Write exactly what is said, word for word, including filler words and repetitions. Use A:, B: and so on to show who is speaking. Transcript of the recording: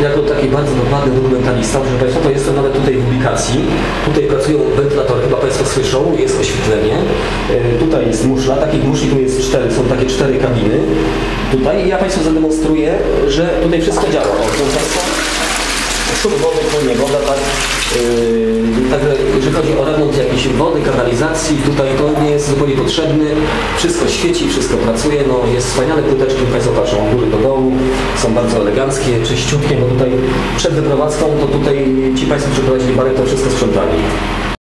A: jako taki bardzo dokładny dokumentalista, proszę Państwa, to jestem nawet tutaj w ubikacji. Tutaj pracują wentylatory, chyba Państwo słyszą, jest oświetlenie. Tutaj jest muszla, takich muszli tu jest cztery, są takie cztery kabiny. Tutaj i ja Państwu zademonstruję, że tutaj wszystko działa. O, proszę Państwa, szum wody, płynie woda, tak? Yy, także jeżeli chodzi o remont jakiejś wody, kanalizacji, tutaj to nie jest zupełnie potrzebny. Wszystko świeci, wszystko pracuje, no jest wspaniale, płyteczki, Państwo patrzą od góry do dołu, są bardzo eleganckie, czyściutkie, bo tutaj przed wyprowadzką to tutaj ci Państwo przeprowadzili barę, to wszystko sprzątali.